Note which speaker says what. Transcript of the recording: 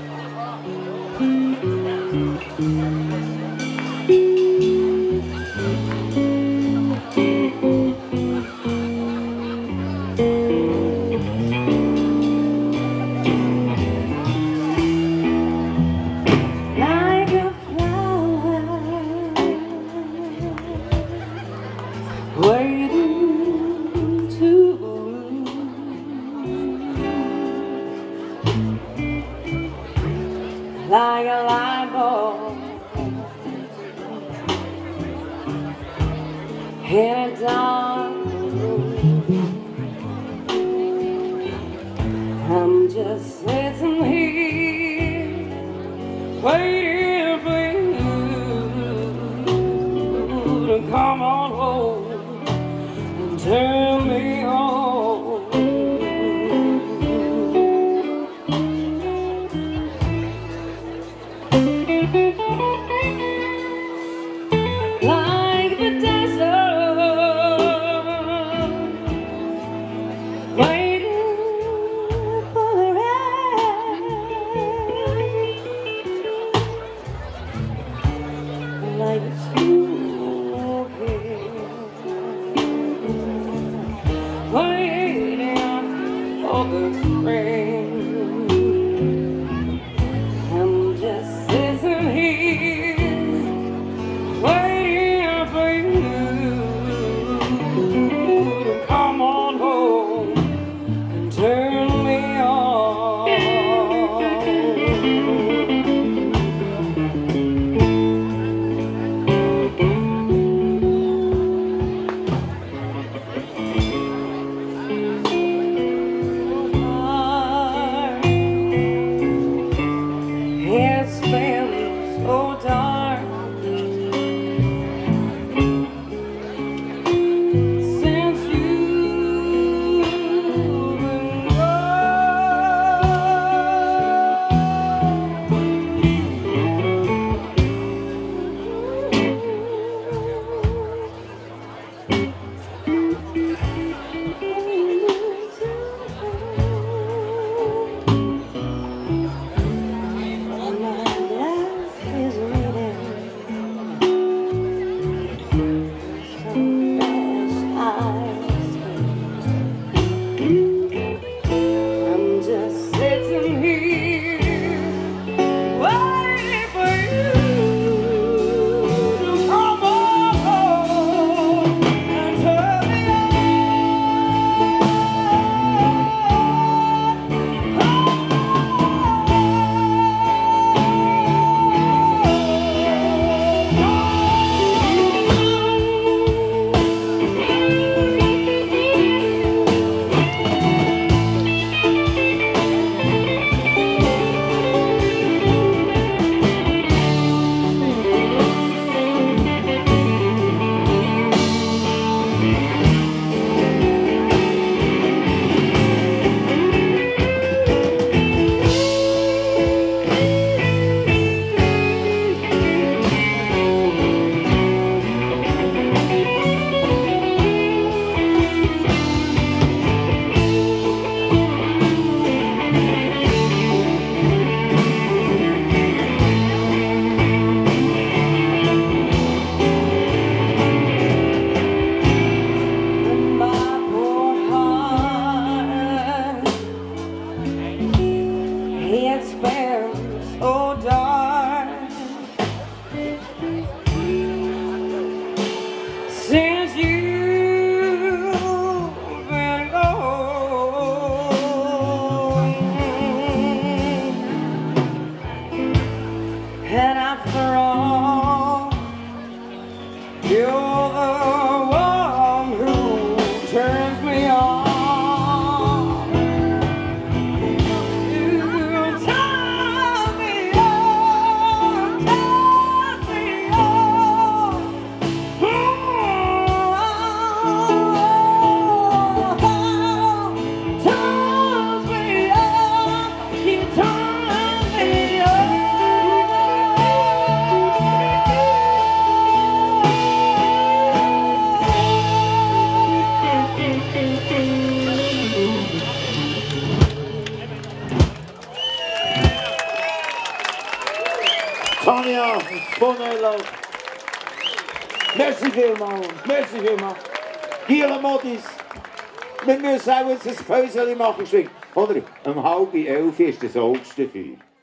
Speaker 1: Waiting to like a light bulb in a dark room. I'm just sitting here waiting for you to come on home and turn me on. Like the desert, waiting for the rain. Like a smoking, waiting for the spring. I'm just sitting here waiting for you to come on home and turn me on. It's been so dark since you've been I'm just sitting here waiting for you to come on home and turn me it's been so dark since you've been gone, and after all, you're the one who turns me on.
Speaker 2: Tanja, Bonello. Merci vielmals, merci vielmals. Giele Modis, wir müssen auch jetzt ein Päuschen machen, oder? Um 10:30 ist das Augstenfeuer.